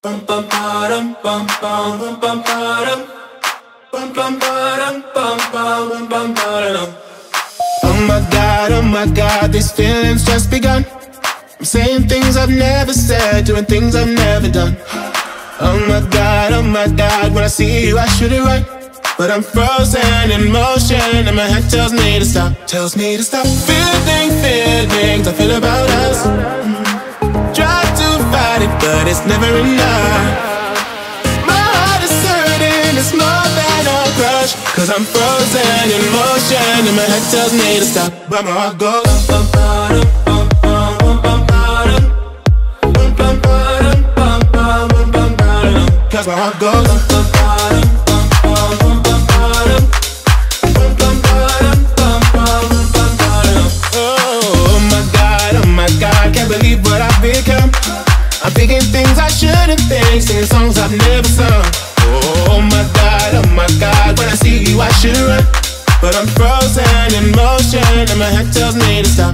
Bum bum bum bum bum bum bum bum bum bum bum bum bum bum. Oh my God, these feelings just begun. I'm saying things I've never said, doing things I've never done. Oh my God, when I see you I shoot it right, but I'm frozen in motion and my head tells me to stop, feelings I feel about us. Try to fight it, but it's never enough. My heart is hurting, it's more than a crush, 'cause I'm frozen in motion and my head tells me to stop, but my heart goes bum bum bum bum bum bum bum bum bum bum bum bum. 'Cause my heart goes bum bum bum bum bum bum bum bum bum bum bum. Oh my God, can't believe what I've become. I'm thinking things I shouldn't think, singing songs I've never sung. Oh my God, when I see you I should run, but I'm frozen in motion and my head tells me to stop,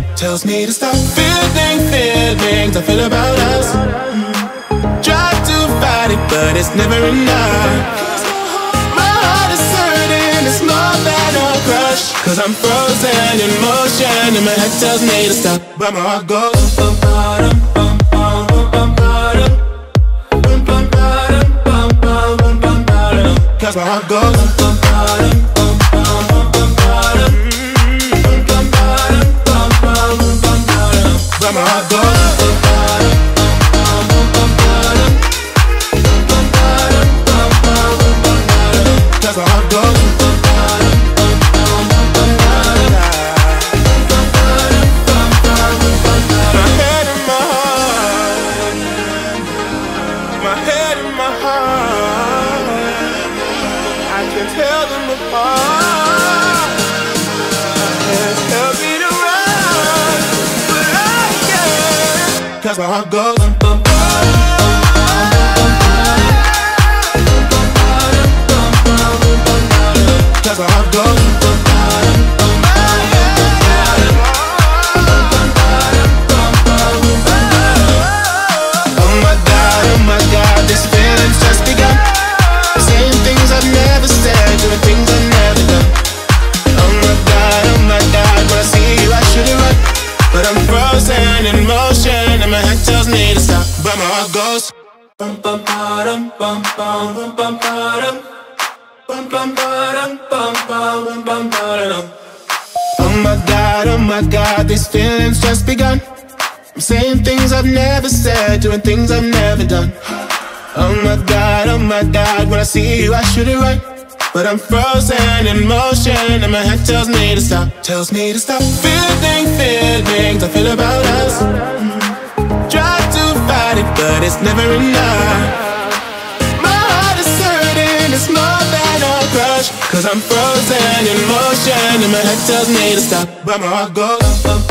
feelings I feel about us. Try to fight it, but it's never enough. My heart is hurting, it's more than a crush, 'cause I'm frozen in motion and my head tells me to stop, but my heart goes bum bum bum bum bum bum bum bum bum bum bum bum. 'Cause my heart goes bum bum bum bum bum bum bum bum bum bum. But my heart goes bum bum bum bum bum bum bum bum. 'Cause my heart goes bum bum bum bum bum bum. My head and my heart, my head and my heart, I can tell them apart. I can't help me to run, but I can't. 'Cause my heart goes bum bum bum bum bum. 'Cause my heart goes bum bum bum bum. 'Oh my God, this feeling's just begun. Saying things I've never said, doing things I've never done. Oh my God, when I see you I should it right, but I'm frozen in motion and my head tells me to stop, but my heart goes bum bum bum bum bum bum bum bum bum bum bum bum. Oh my God, these feelings just begun. I'm saying things I've never said, doing things I've never done. Oh my God, when I see you I shoot it right, but I'm frozen in motion and my head tells me to stop, feelings I feel about us. Try to fight it, but it's never enough. My heart is hurting, it's more than a crush, 'cause I'm frozen in motion and my head tells me to stop, but my heart goes bum